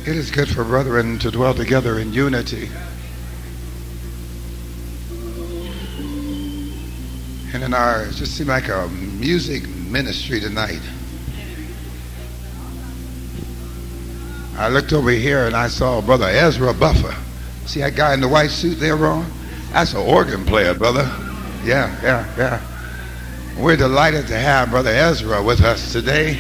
It is good for brethren to dwell together in unity. And in our, it just seemed like a music ministry tonight. I looked over here and I saw Brother Ezra Bufford. See that guy in the white suit there, Ron? That's an organ player, brother. Yeah. We're delighted to have Brother Ezra with us today.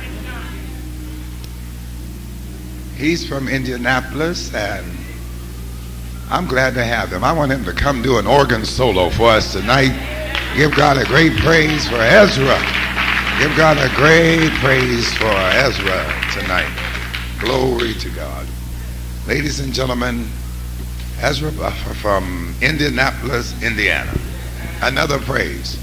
He's from Indianapolis, and I'm glad to have him. I want him to come do an organ solo for us tonight. Give God a great praise for Ezra. Give God a great praise for Ezra tonight. Glory to God. Ladies and gentlemen, Ezra Bufford from Indianapolis, Indiana. Another praise.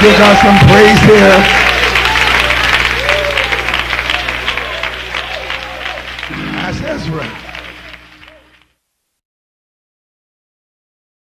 Give God some praise here.